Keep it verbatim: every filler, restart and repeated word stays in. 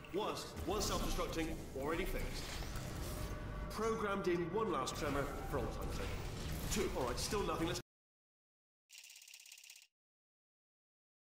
Was, was self-destructing, already fixed. Programmed in one last tremor for all time's sake. Two, alright, still nothing, let's